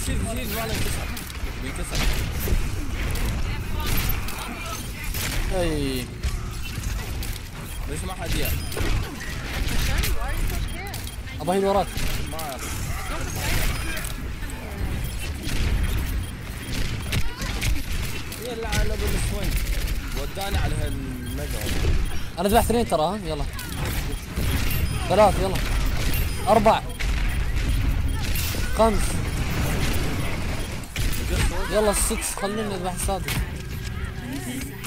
شيل ما له ينكسر بينكسر. اي ليش ما حد يا؟ ابا هي وراك. ما اعرف. يا اللعنة بالسوينج وداني على هالمجرى. انا ذبحت 2 ترى. ها يلا 3 يلا 4 5 يلا 6 خلونا نذبح السادس.